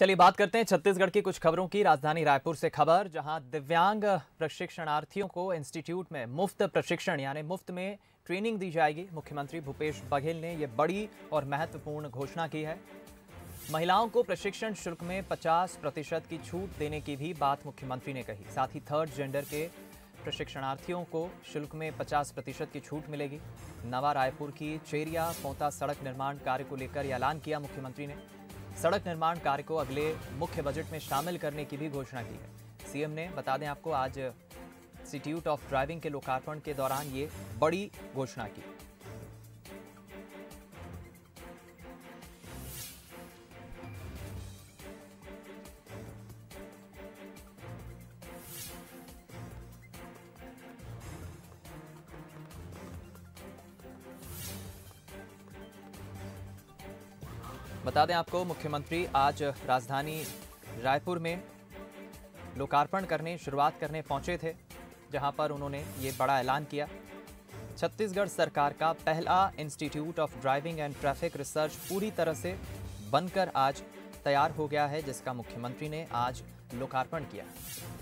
चलिए बात करते हैं छत्तीसगढ़ की कुछ खबरों की। राजधानी रायपुर से खबर, जहां दिव्यांग प्रशिक्षणार्थियों को इंस्टीट्यूट में मुफ्त प्रशिक्षण यानी मुफ्त में ट्रेनिंग दी जाएगी। मुख्यमंत्री भूपेश बघेल ने यह बड़ी और महत्वपूर्ण घोषणा की है। महिलाओं को प्रशिक्षण शुल्क में 50% की छूट देने की भी बात मुख्यमंत्री ने कही। साथ ही थर्ड जेंडर के प्रशिक्षणार्थियों को शुल्क में 50% की छूट मिलेगी। नवा रायपुर की चेरिया पोंता सड़क निर्माण कार्य को लेकर यह ऐलान किया मुख्यमंत्री ने। सड़क निर्माण कार्य को अगले मुख्य बजट में शामिल करने की भी घोषणा की है सीएम ने। बता दें आपको, आज इंस्टीट्यूट ऑफ ड्राइविंग के लोकार्पण के दौरान ये बड़ी घोषणा की। बता दें आपको, मुख्यमंत्री आज राजधानी रायपुर में लोकार्पण करने, शुरुआत करने पहुंचे थे, जहां पर उन्होंने ये बड़ा ऐलान किया। छत्तीसगढ़ सरकार का पहला institute of driving and traffic research पूरी तरह से बनकर आज तैयार हो गया है, जिसका मुख्यमंत्री ने आज लोकार्पण किया।